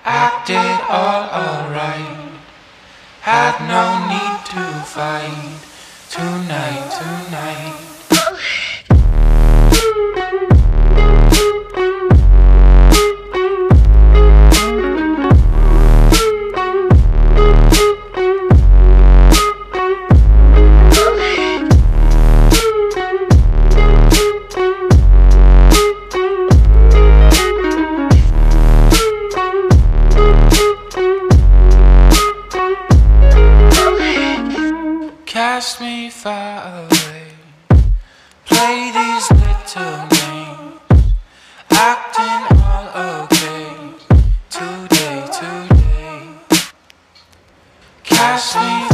acted all alright. Had no need to fight tonight. Cast me far away, play these little games, acting all okay today. Cast me